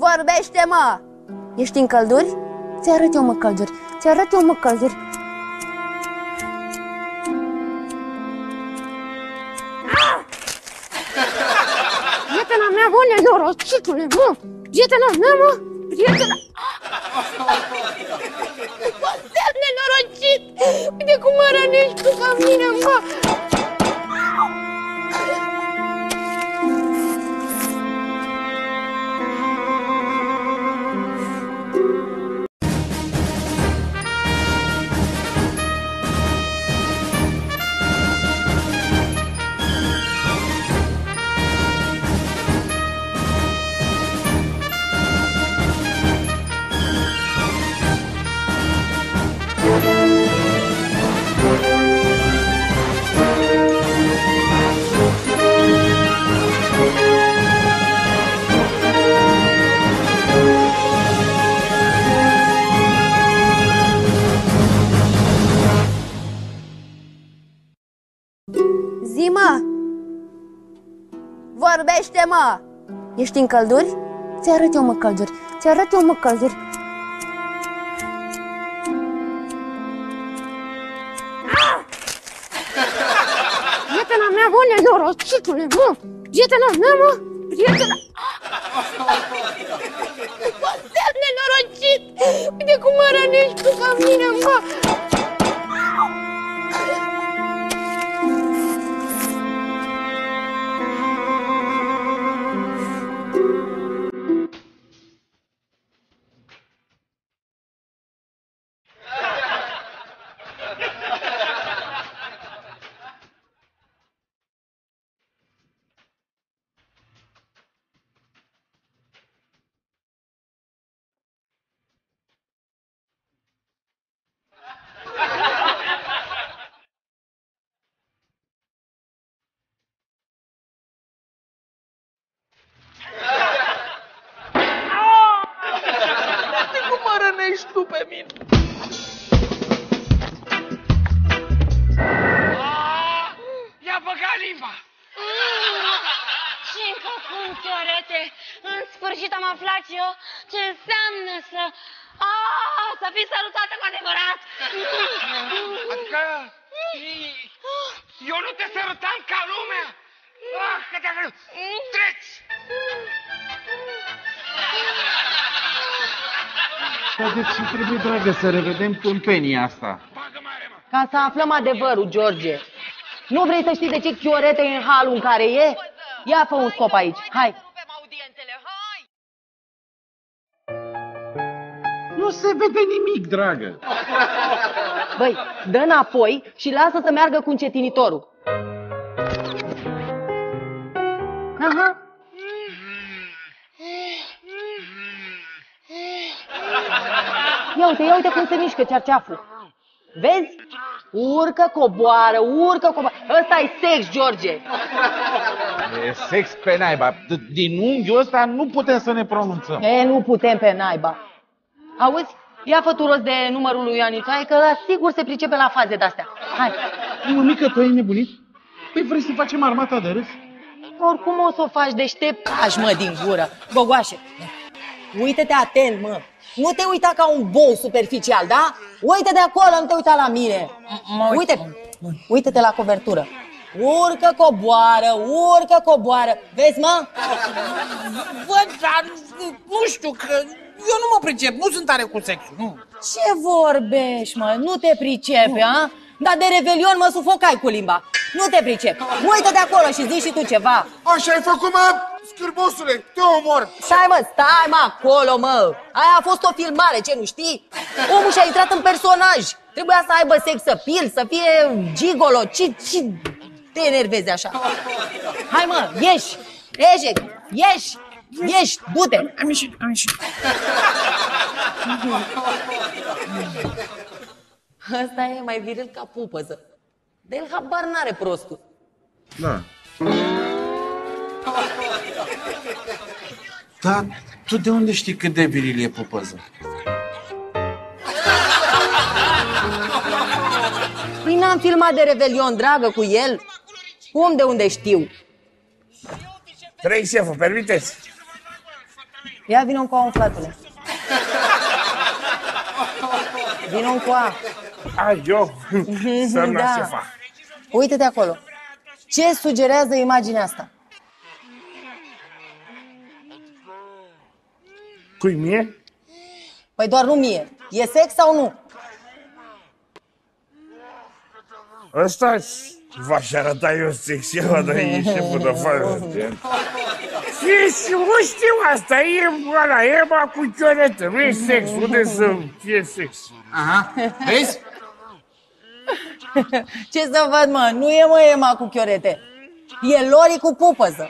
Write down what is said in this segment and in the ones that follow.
Vorbește, mă! Ești în călduri? Ți arăt eu, mă, călduri. Ți arăt eu, mă, călduri. Prietena mea, bă, nenorocitule, mă! Prietena mea, mă! Prietena... Bă, nenorocit! Uite cum mă rănești tu ca mine, mă! Zi-mă! Vorbește, mă! Ești în călduri? Ți arăt eu, mă, călduri. Ți arăt eu, mă, călduri. Prietena mea, bă, nenorocitule, mă! Prietena mea, mă! Prietena... Bă, nenorocit! Uite cum mă rănești tu ca mine, mă! Tu pe mine. I-a băgat limba. Ce-mi făcut, Chiorete? În sfârșit am aflat eu ce înseamnă să fii sărutată cu adevărat. Adică eu nu te sărutam ca lumea. Că te-a treci. Dar de ce trebuie, dragă, să revedem tâmpenia asta? Ca să aflăm adevărul, George. Nu vrei să știi de ce Chiorete e în halul în care e? Ia fă un scop aici, hai! Nu se vede nimic, dragă! Băi, dă înapoi și lasă să meargă cu încetinitorul. Aha! Ia uite cum se mișcă cearceaful. Vezi? Urcă, coboară, Ăsta-i sex, George. E sex pe naiba. Din unghiul ăsta nu putem să ne pronunțăm. Nu putem pe naiba. Auzi? Ia fă tu rost de numărul lui Ioanițoaie, că sigur se pricepe la faze de-astea. Hai. Mămică, tu ai nebunit? Păi vrei să facem armata de râs? Oricum o să o faci deștept. Taci, mă, din gură. Gogoașe. Uită-te atent, mă. Nu te uita ca un bou superficial, da? Uite de acolo, nu te uita la mine. Uite-te la covertură. Urcă, coboară. Vezi, mă? Văd, dar nu știu, că eu nu mă pricep, nu sunt tare cu sexul, nu. Ce vorbești, mă? Nu te pricepi, a? Dar de revelion mă sufocai cu limba. Nu te pricep. Uită de acolo și zici și tu ceva. Așa ai făcut, mă, scârbosule, te omor. Stai, mă, acolo, mă. Aia a fost o filmare, ce, nu știi? Omul și-a intrat în personaj. Trebuia să aibă sex appeal, să fie gigolo. Ce te enervezi așa? Hai, mă, ieși. Ieși, du-te. Am ieșit. Ăsta e mai viril ca pupăză. De el habar n-are prostul. Da. Dar tu de unde știi cât de viril e pupăză? Păi n-am filmat de revelion, dragă, cu el? De unde știu? 3 șeful, permiteți? Ia vino încoa, umflatule. Vino încoa. Ai, eu? Să-mi Da. ce fac. Uite-te acolo. Ce sugerează imaginea asta? Cui mie? Păi doar nu mie. E sex sau nu? Ăsta v-aș arăta eu sexual, dar e șeful de fază. Și nu știu asta, e ăla, Ema cu chioretă, nu e sex, unde să fie sex? Aha, vezi? Ce să văd, mă? Nu e, mă, Ema cu chiorete. E Lori cu pupăză.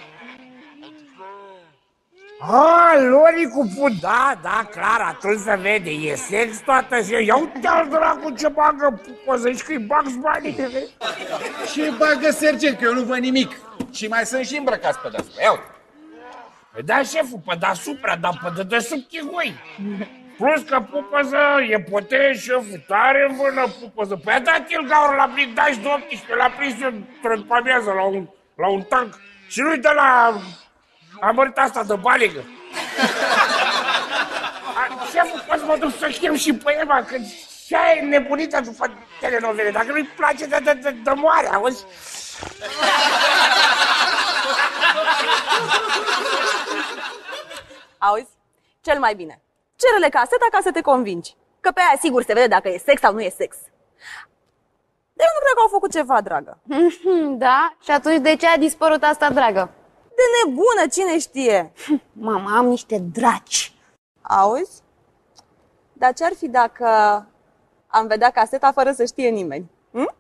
Lori cu put, da, clar, atunci se vede, e sex toată și ia uite-l dracu ce bagă pupă, zici că-i Bugs Bunny. Și bagă Sergei, că eu nu văd nimic. Și mai sunt și îmbrăcați pe deasupra. Ia uite. Păi da, șeful, pe deasupra, dar pe dedesubt chigoi. Plus că pupăză e poten, șeful, tare vână pupăză. Păi a dat el gaură la blindaj de 18, l-a prins eu după amiază la un tank. Și nu-i de la amărita asta de baligă. Șeful, poți mă duc să chem și pe Ema, că și-aia e nebunită după telenovele. Dacă nu-i place, de moare, auzi? Auzi? Cel mai bine. Cere-le caseta ca să te convingi. Că pe aia sigur se vede dacă e sex sau nu e sex. Dar eu nu cred că au făcut ceva, dragă. Da? Și atunci de ce a dispărut asta, dragă? De nebună, cine știe? Mama, am niște draci. Auzi? Dar ce-ar fi dacă am vedea caseta fără să știe nimeni? Hm?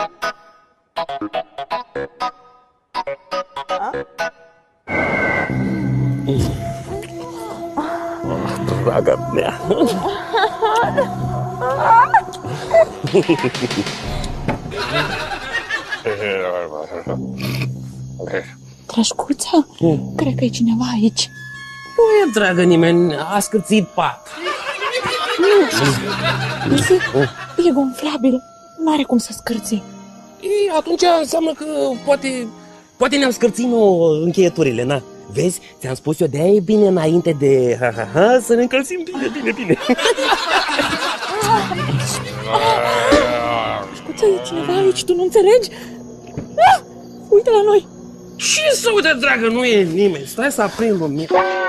Draga mea. Drășcuță, cred că e cineva aici. Nu e, dragă, nimeni. A scârțit pat. E gonflabil, nu are cum să scârți. E, atunci înseamnă că poate ne-am scârțit nouă încheieturile, na. Vezi, ți-am spus eu, de-aia e bine înainte de să ne încălțim bine. Drășcuță, e cineva aici, tu nu înțelegi? Uite la noi. Ce să uite, dragă, nu e nimeni. Stai să aprind lumina.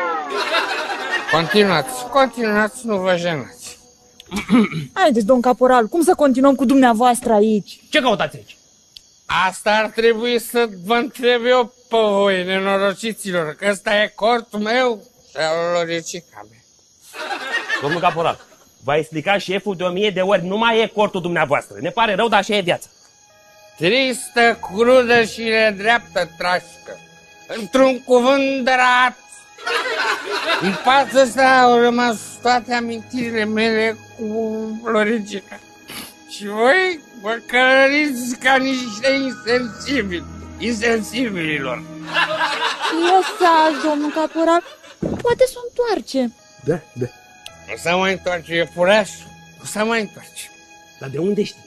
Continuați, nu vă jenați. Haideți, domn caporal, cum să continuăm cu dumneavoastră aici? Ce căutați aici? Asta ar trebui să vă întreb eu pe voi, nenorociților, că ăsta e cortul meu și al loricica mea. Domnul caporal, v-a explicat șeful de 1000 de ori, nu mai e cortul dumneavoastră. Ne pare rău, dar așa e viața. Tristă, crudă și nedreaptă trașcă. Într-un cuvânt dărat. În fața asta au rămas toate amintirile mele cu Floricica. Și voi vă călăriți ca niște insensibililor. Lăsați, domnul caporal, poate să o întoarce. Da. Nu se mai întoarce, e furaș. Nu se mai întoarce. Dar de unde știți?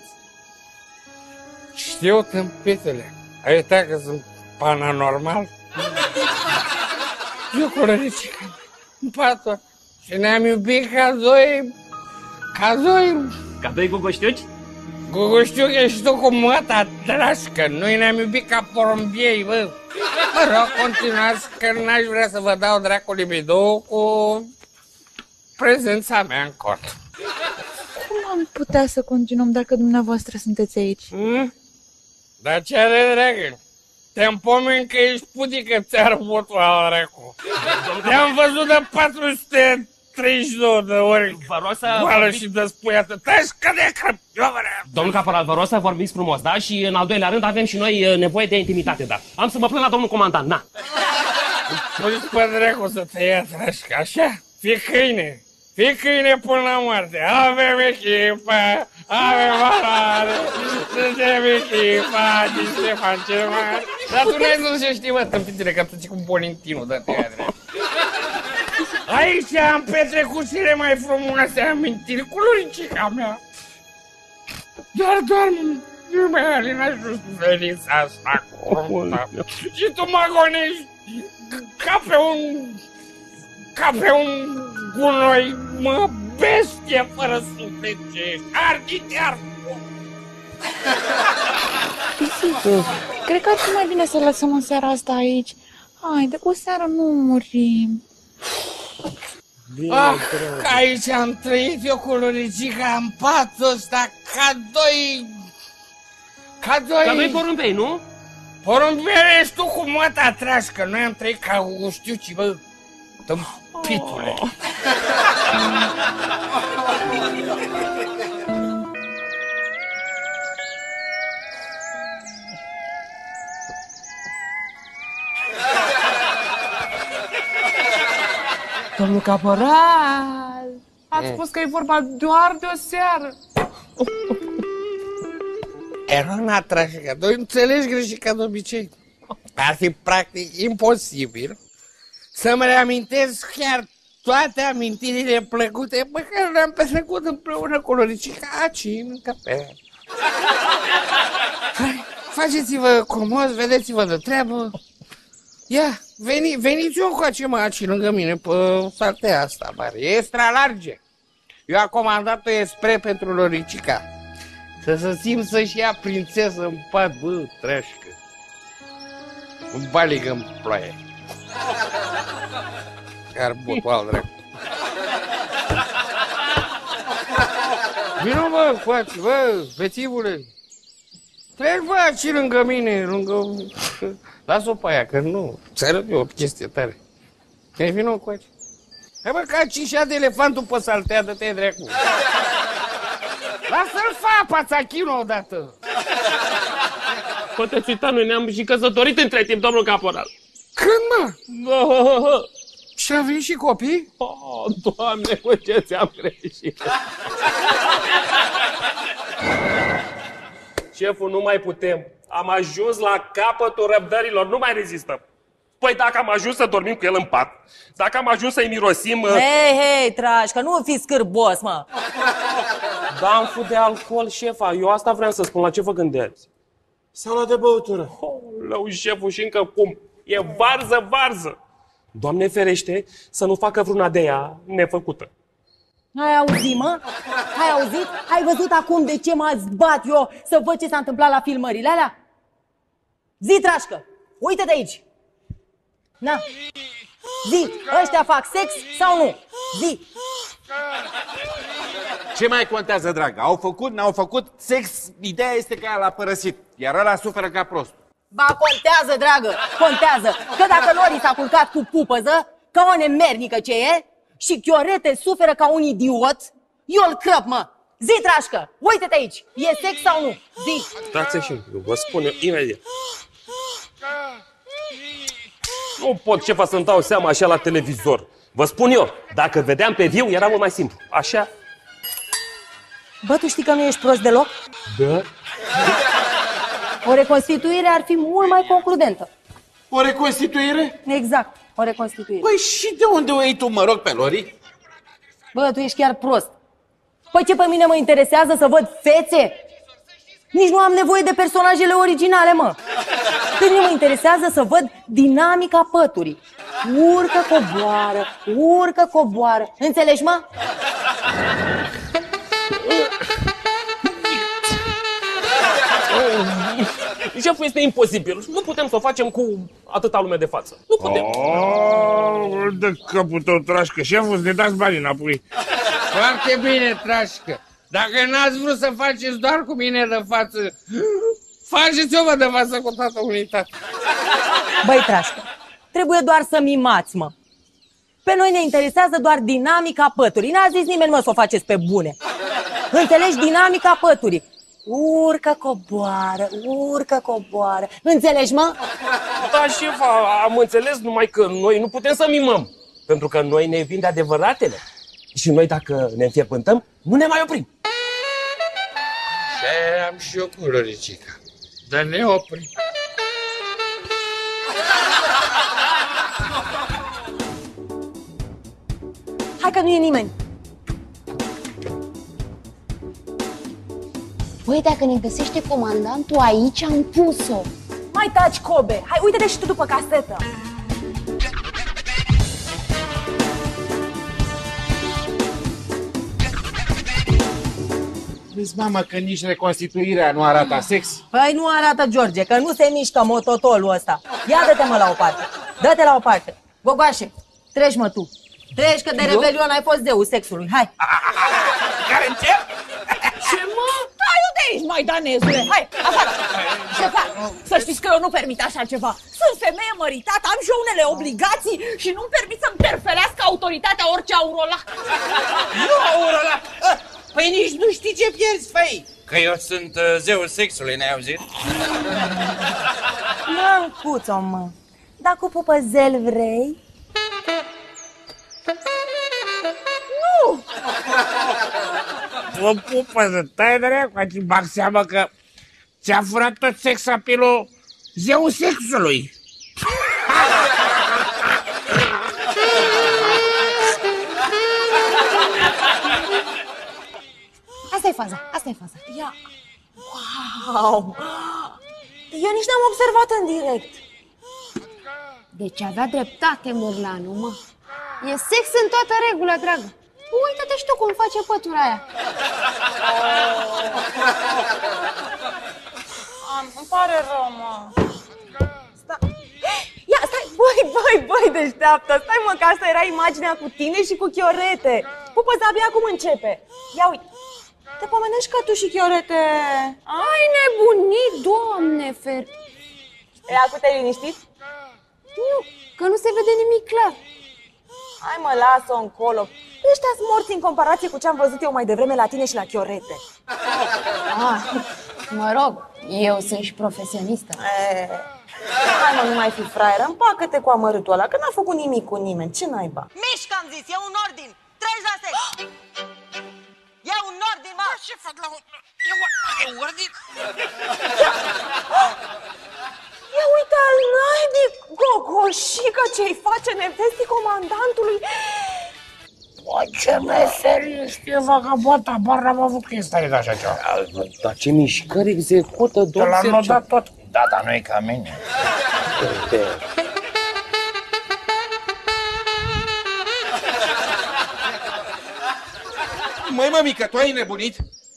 Știu tâmpitele. Ai uitat că sunt paranormal? Eu cu Floricica în patul și ne-am iubit ca doi... Ca doi gugoștiuci? Guguștiuche și tu cu măta drașcă, noi ne-am iubit ca porumbiei, bă. Mă rog, continuați, că n-aș vrea să vă dau dracului bidou cu prezența mea în cort. Cum am putea să continuăm dacă dumneavoastră sunteți aici? Dar ce are, dragă? Te-am pomen că ești pudică ți-ar votul ala dracu. Te-am văzut de 432 de ori. Vă rog să goală vorbiți... și despăiată. Taci că de crăpiovărea! Domnul caporal, vă rog să vorbiți frumos, da? Și în al doilea rând avem și noi nevoie de intimitate, da? Am să mă plâng la domnul comandant, na! Păi pe dracu să te ia trașca, așa? Fii câine până la moarte. Avem echipa, avem valoare, suntem echipa din Ștefan cel Mare. Dar tu n-ai zis ce știi, mă, tâmpitele, că tu ții cu Bonintinul, dă-te ia drept. Aici am petrecut cele mai frumoase amintiri cu Loricica mea. Doar numai Alina și suferința asta curată. Și tu mă agonești ca pe un ca pe un gunoi, mă, bestie fără suflete, arde-te-ar. Pisică, cred că ar fi mai bine să lăsăm în seara asta aici. Haide, cu o seară nu murim. Ah, aici am trăit eu cu Loricica în patul ăsta ca doi porumbei, nu? Porumbele ești tu cu măta trașcă. Noi am trăit ca uștiuci, bă, tâmpitule. Domnul caporal, ați spus că e vorba doar de o seară. Erona trașcă, tu înțelegi greșit ca de obicei. Ar fi practic imposibil să-mi reamintesc chiar toate amintirile plăcute pe care le-am petrecut împreună cu Loricica aici, în capea. Faceți-vă comos, vedeți-vă de treabă. Ia, veniți eu încoace, mă, aici lângă mine, pe saltea asta mare. E extra large. Eu am comandat-o spre pentru Loricica. Să se simt să-și ia prințesă în pat, bă, treașcă. Un baligă în ploaie. Carbotul al drept. Vino, bă, încoace, bă, fețivule. Treci, bă, aici lângă mine, lângă... Las-o pe aia, că nu, ți arăt eu o chestie tare. Hai, vino încoace. Hai, bă, că aici și-a de elefantul pe saltea, dă-te dracu. Lasă-l fa, pațachinul odată. Poate-ți uita, noi ne-am și căsătorit între timp, domnul caporal. Când, mă? Și a venit și copii? Oh, Doamne, cu ce ți-am greșit. Șeful, nu mai putem. Am ajuns la capătul răbdărilor, nu mai rezistăm. Păi dacă am ajuns să dormim cu el în pat, dacă am ajuns să-i mirosim... Hei, Trașcă, nu fi scârbos, mă! Da, am fut de alcool, șefa. Eu asta vreau să spun. La ce vă gândeați? Sala de băutură. Lău, șeful, și încă cum? E varză. Doamne ferește să nu facă vreuna de ea nefăcută. Ai auzit, mă? Ai auzit? Ai văzut acum de ce m-ați bat eu să văd ce s-a întâmplat la filmările alea? Zi, Trașcă, uite de aici. Na. Zi, ăștia fac sex sau nu? Zi. Ce mai contează, dragă? Au făcut, n-au făcut sex, ideea este că ea l-a părăsit, iar ăla suferă ca prost. Ba, contează, dragă, contează. Că dacă Lori s-a culcat cu pupăză, ca o nemernică ce e, și Chiorete suferă ca un idiot, eu-l crăp, mă. Zi, Trașcă, uite-te aici, e sex sau nu? Zi. Stați și eu vă spun eu imediat. Nu pot, șefa, să-mi dau seama așa la televizor. Vă spun eu, dacă vedeam pe viu, era mult mai simplu. Așa. Bă, tu știi că nu ești prost deloc? Da? O reconstituire ar fi mult mai concludentă. O reconstituire? Exact, o reconstituire. Păi și de unde o iei tu, mă rog, pe Lori? Bă, tu ești chiar prost. Păi ce pe mine mă interesează să văd fețe? Nici nu am nevoie de personajele originale, mă. Pe mine mă interesează să văd dinamica păturii. Urcă, coboară. Înțelegi, mă? Șeful, este imposibil. Nu putem să o facem cu atâta lume de față. Nu putem. De capul tău, Trașcă. Șeful, să ne dați banii înapoi. Foarte bine, Trașcă. Dacă n-ați vrut să faceți doar cu mine de față, faceți-o, mă, de față cu toată unitatea. Băi, Trașcă, trebuie doar să mimați, mă. Pe noi ne interesează doar dinamica păturii. N-a zis nimeni, mă, să o faceți pe bune. Înțelegi? Dinamica păturii. Urcă, coboară. Înțelegi, mă? Da, șefa, am înțeles, numai că noi nu putem să mimăm. Pentru că noi ne vin de adevăratele. Și noi, dacă ne înfierbântăm, nu ne mai oprim. Și am și eu cu Loricica. Dar ne oprim. Hai că nu e nimeni. Băi, dacă ne găsește comandantul aici, am pus-o. Mai taci, Kobe. Hai, uite-te și tu după casetă. Vezi, mamă, că nici reconstituirea nu arată sex? Păi nu arată, George, că nu se mișcă mototolul ăsta. Ia dă-te, mă, la o parte. Dă-te la o parte. Gogoașe, treci, mă, tu. Treci, că de rebelion ai fost zeul sexului. Hai. Care încep? Ce mă? Hai, nu de aici, maidanezule! Hai, afară! Șefa, să știți că eu nu permit așa ceva. Sunt femeie măritată, am și eu unele obligații și nu-mi permit să-mi interferească autoritatea orice aurola. Nu, Aurora! Păi nici nu știi ce pierzi, făi! Că eu sunt zeul sexului, n-ai auzit? Măncuțo, mă, dar cu pupăzel vrei? Nu! O pupă să tai de reacu, și bag seama că ți-a furat tot sex apelul zeul sexului. Asta e faza, asta e faza. Ia. Wow! Eu nici n-am observat în direct. Deci avea dreptate Murlanu, mă. E sex în toată regula, dragă. Uită-te și tu cum face pătura aia. Îmi pare rău, mă. Ia, stai, băi, deșteaptă. Stai, mă, că asta era imaginea cu tine și cu Chiorete. Pupă, abia acum începe. Ia uite. Te pomenești că tu și Chiorete... Ai nebunit, Doamne fer... E, acum te-ai liniștit? Nu, că nu se vede nimic clar. Hai, mă, lasă-o încolo. Ăștia-s morți în comparație cu ce am văzut eu mai devreme la tine și la Chiorete. Mă rog, eu sunt și profesionistă. Hai, mă, nu mai fi fraieră, împacă-te cu amărâtul ăla, că n-a făcut nimic cu nimeni. Ce naiba? Mișcă, am zis, e un ordin. Treci la sex. E un ordin, mă. Ce fac la un... E ordin? Ia uite al naibii, Gogoșică, ce-i face nevestii comandantului. Bă, ce meserie știe vagabonta, bar n-am avut chestia de așa ceva. Dar ce mișcări execută, domn L-am Sergiu? notat tot. Da, dar nu e ca mine. Măi, mămică, tu ai nebunit?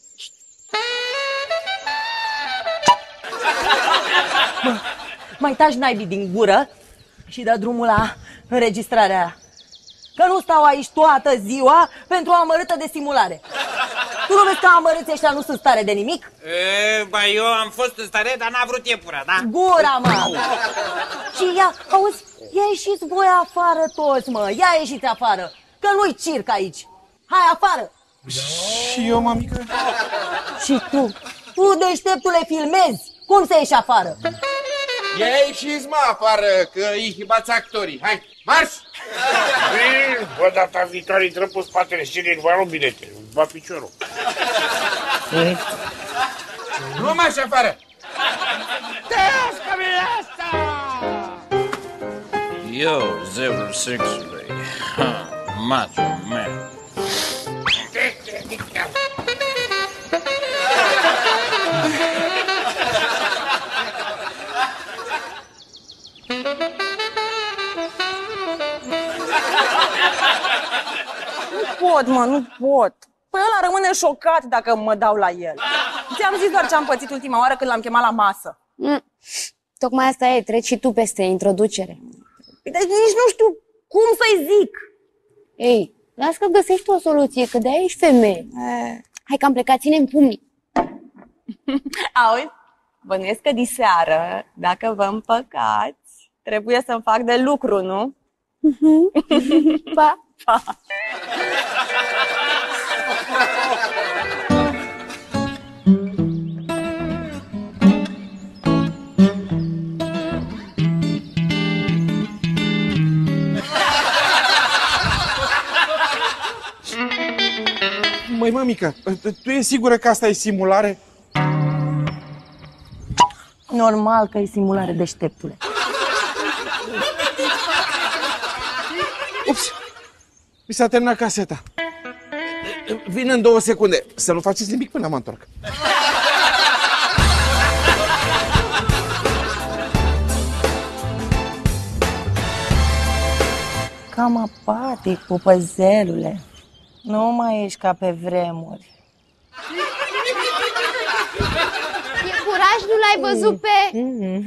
Mai taci naibii din gură și dă drumul la înregistrarea aia. Că nu stau aici toată ziua pentru o amărâtă de simulare. Tu nu vezi că amărâții ăștia nu sunt stare de nimic? Ba, eu am fost în stare, dar n-a vrut iepura, da? Gura, mă! Și ia, auzi, ia ieșiți voi afară toți, mă, ia ieșiți afară, că nu-i circ aici. Hai afară! Și eu, mămică? Și tu deșteptule filmezi, cum să ieși afară? Ia ieșiți, mă, afară, că îi hibați actorii. Hai, marș! Bă, data viitoare intră pe spatele scenei, vă luăm bilete, va piciorul. Nu marș afară! Tăiască-mi asta! Eu, zeul sexului, macho man. Nu pot, mă, nu pot. Păi ăla rămâne șocat dacă mă dau la el. Ți-am zis doar ce am pățit ultima oară când l-am chemat la masă. Tocmai asta e, treci și tu peste introducere. Deci nici nu știu cum să-i zic. Ei, las că găsești o soluție, că de-aia ești femeie. Hai că am plecat, ține-mi pumnii. Auzi, bănuiesc că diseară, dacă vă împăcați, trebuie să-mi fac de lucru, nu? Pa! Pa! Măi, mămică, tu e sigură că asta e simulare? Normal că e simulare, deșteptule. Ups! Mi s-a terminat caseta. Vin în 2 secunde. Să nu faceți nimic până mă întorc. Cam apatic, pupăzelule. Nu mai ești ca pe vremuri. l-ai văzut pe...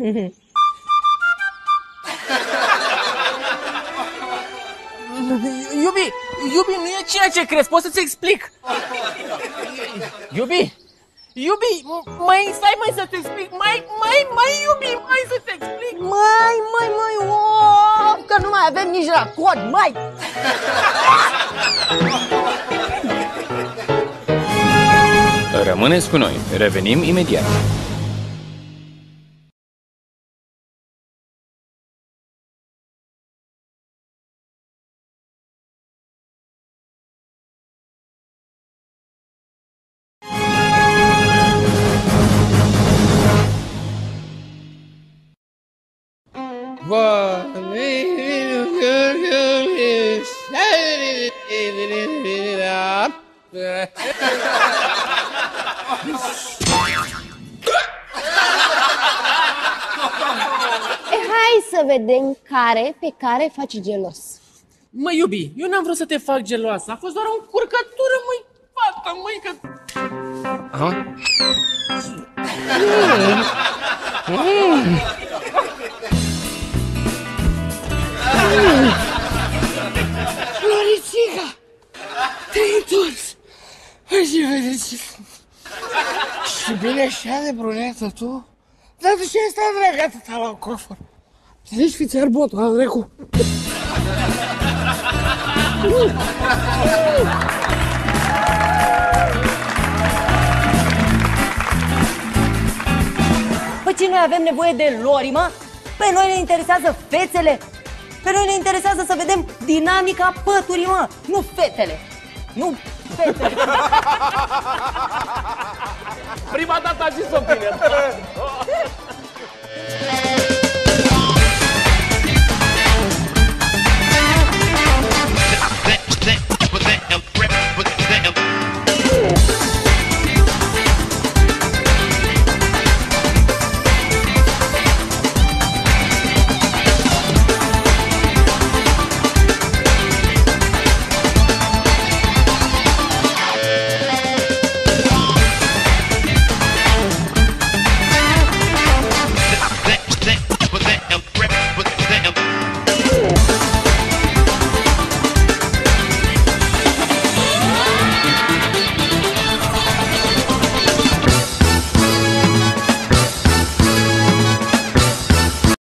Iubi, nu e ceea ce crezi, pot să-ți explic. Iubi, stai să-ți explic, iubi, să-ți explic. Că nu mai avem nici racord, mai! Rămâneți cu noi, revenim imediat. Hai să vedem care pe care faci gelos. Mă, iubi, eu n-am vrut să te fac geloasă. A fost doar o încurcătură, măi, fata, măi, că... Floricica, te-ai întors. Și vedeți. Și bine așa de brunetă tu? Dar de ce ai stat, dragă, atâta la cofor? Zici fițar botul, a, dracu. Păi ce noi avem nevoie de lori, mă? Pe noi ne interesează fețele. Pe noi ne interesează să vedem dinamica păturii, mă. Nu fetele. Nu fetele. Prima dată a zis-o bine.